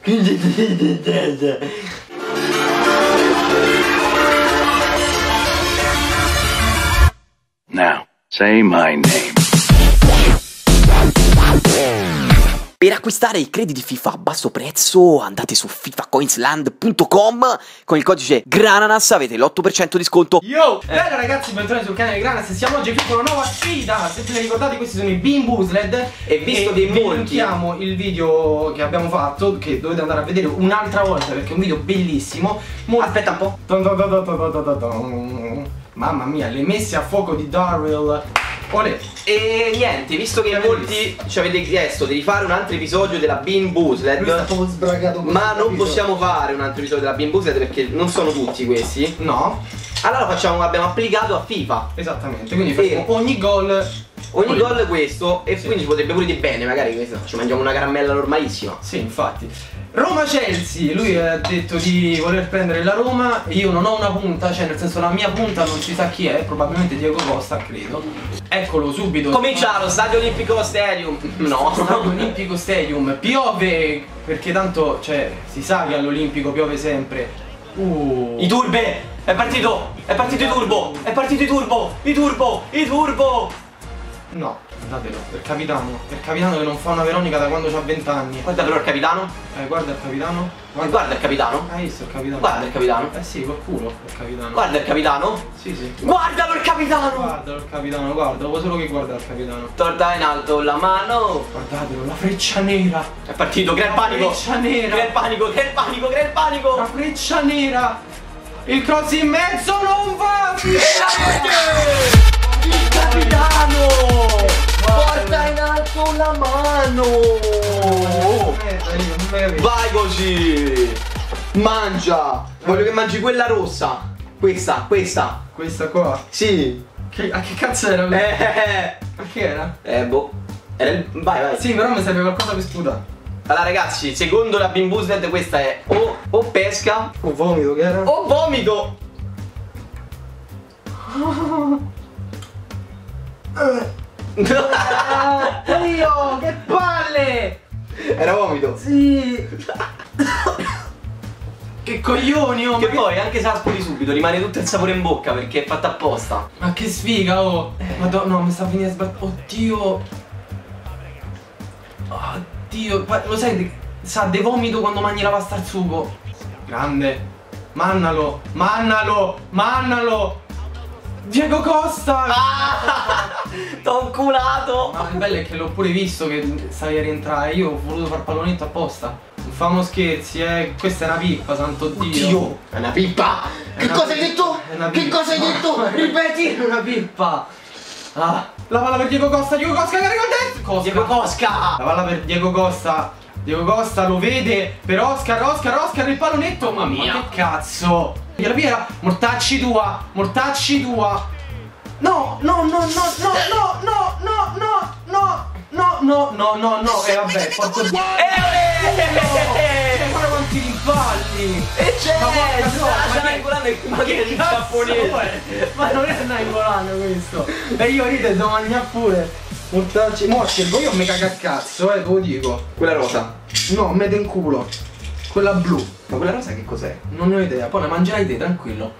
Now, say my name. Per acquistare i crediti FIFA a basso prezzo andate su fifacoinsland.com. Con il codice GRANANAS avete l'8% di sconto. Yo! Bella ragazzi, bentornati sul canale Granas. Siamo oggi qui con una nuova sfida. Se vi ricordate, questi sono i Bean Boozled. E visto che vi linkiamo il video che abbiamo fatto, che dovete andare a vedere un'altra volta perché è un video bellissimo. Aspetta un po'. Mamma mia, le messe a fuoco di Darryl. Olè. E niente, visto che molti ci avete chiesto di rifare un altro episodio della Bean Boozled, ma non possiamo fare un altro episodio della Bean Boozled perché non sono tutti questi. No. Allora facciamo, abbiamo applicato a FIFA. Esattamente, quindi facciamo ogni gol questo. E quindi ci potrebbe pure di bene, magari questo, ci mangiamo una caramella normalissima. Sì, infatti. Roma-Chelsea, lui ha detto di voler prendere la Roma. Io non ho una punta, cioè nel senso la mia punta non si sa chi è, probabilmente Diego Costa, credo. Eccolo subito. Comincia lo Stadio Olimpico Stadium. No, Stadio Olimpico Stadium. Piove, perché tanto, cioè, si sa che all'Olimpico piove sempre. I turbe! È partito i turbo! È partito i turbo! No, datelo, per capitano che non fa una Veronica da quando ha 20 anni. Guarda però il capitano. Guarda il capitano. Guarda il capitano. Hai visto il capitano? Guarda il capitano. Sì, col culo il capitano. Guarda il capitano. Sì, sì. Guardalo il capitano. Guardalo il capitano, guarda, vuoi solo che guarda il capitano. Torna in alto la mano. Guardatelo, la freccia nera. È partito, crea il panico. Freccia nera. Crea il panico. La freccia nera. Il cross in mezzo non va. Il capitano. Porta in alto la mano. Vai così. Mangia. Voglio che mangi quella rossa. Questa. Questa qua. Sì. A che cazzo era? A che era? Boh. Era il... Vai. Sì, però mi serve qualcosa per sputare. Allora ragazzi, secondo la Bean Boozled questa è o pesca o vomito, che era? O vomito. Dio, che palle! Era vomito? Sì. Che coglioni, oh. Che poi anche se la sputi subito rimane tutto il sapore in bocca perché è fatta apposta. Ma che sfiga, oh. Madonna, no, mi sta finendo a sbattere. Oddio. Oddio, lo sai, sa de vomito quando mangi la pasta al sugo. Grande. Mannalo. Diego Costa! T'ho inculato! Ma il bello è che l'ho pure visto che stavi a rientrare. Io ho voluto far pallonetto apposta. Non famo scherzi, questa è una pippa, santo Dio. Oddio, è una pippa! Che cosa hai detto? Che cosa hai detto? Ripeti! È una pippa! La palla per Diego Costa che arriva al destro! Diego Costa! La palla per Diego Costa. Diego Costa lo vede per Oscar il pallonetto. Mamma mia, che cazzo! Gliela pia, mortacci tua! No! E vabbè, porco Dio! Guarda quanti rimpalli! E c'è! Ma che è il giapponese? Ma non è Naingolano questo! E io ride devo mangiare pure! Mortacci! Mo' scelgo io mi caga a cazzo, te lo dico! Quella rosa? No, mette in culo! Quella blu! Ma quella rosa che cos'è? Non ne ho idea, poi la mangerai te, tranquillo!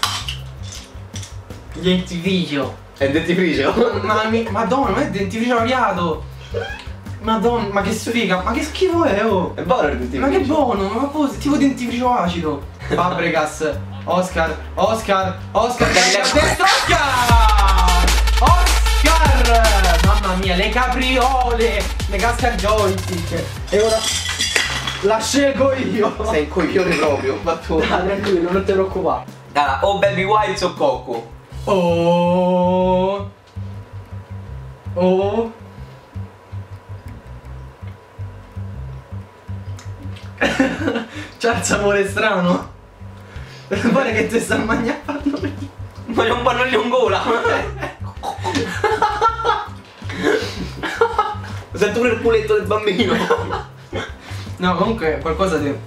Dentifricio! È dentifricio? Madonna, non è dentifricio variato! Madonna, ma che sfiga! Ma che schifo è, oh! È buono il dentifricio! Ma che buono! Ma poi tipo dentifricio acido! Fabregas! Oscar! Mamma mia, le capriole! Le casca al joystick! E ora la scelgo io! Sei un coglione proprio, ma tu! Tranquillo, non ti preoccupare! Allora, o Baby Whites o Coco! Oh! C'ha il sapore strano. Guarda che ti sta mangiando. Ma è un pannolino in gola. Sento pure il culetto del bambino. No, comunque qualcosa di...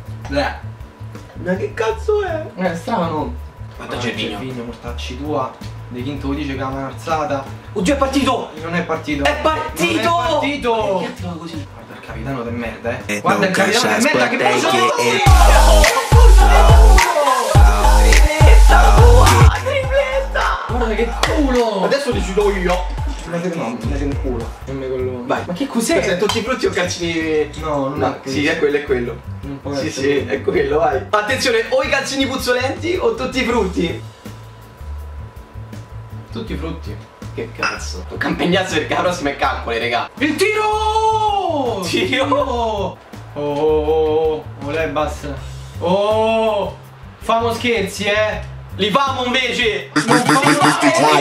Ma che cazzo è? È strano. Guarda Gervinho. Mortacci tua. De Quinto dice che è una alzata. Oddio, è partito! Non è partito. È partito! Non è partito! Perché attiva così? Guarda il capitano del merda, Guarda il capitano del merda che brucia Guarda che culo! Adesso decido io. No, metti un culo. Quello. Vai. Ma che cos'è? Questo è tutti i frutti o calzini? No, non è sì, è quello, è quello. Non può Sì, essere sì, quello. è quello, vai. Attenzione, o i calzini puzzolenti o tutti i frutti. Tutti i frutti. Che cazzo. Tocca impegnarsi perché la prossima è calcoli, raga. Il tiro! Tiro! Oh, lei basta. Oh, famo scherzi, Li famo invece! Non famo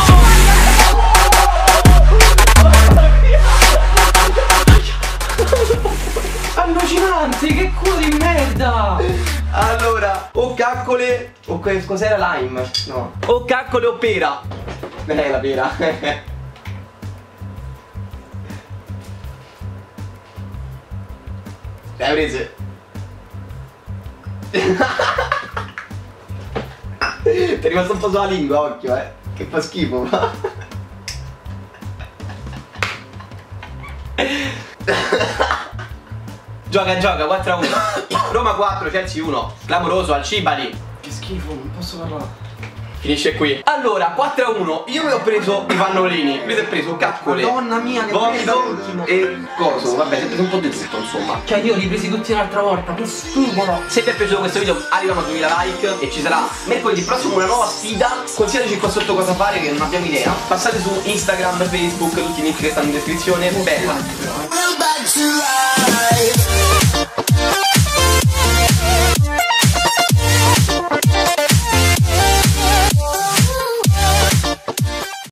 allucinante, che culo di merda! Allora, o caccole o cos'era lime? No. O caccole o pera. La pera. Le hai prese? Ti è rimasto un po' sulla lingua, occhio, che fa schifo, ma. Gioca, 4-1. Roma 4, Chelsea 1. Clamoroso al Cibali. Che schifo, non posso parlare. Finisce qui. Allora, 4-1. Io mi ho preso i pannolini. Mi ho preso caccole. Madonna mia, che vomito bello. e coso. Vabbè, si è preso un po' di zitto, insomma. Cioè io li presi tutti un'altra volta, che schifo. Se ti è piaciuto questo video arrivano a 2000 like e ci sarà mercoledì prossimo una nuova sfida. Consigliateci qua sotto cosa fare che non abbiamo idea. Passate su Instagram, Facebook, tutti i link che stanno in descrizione. Bella.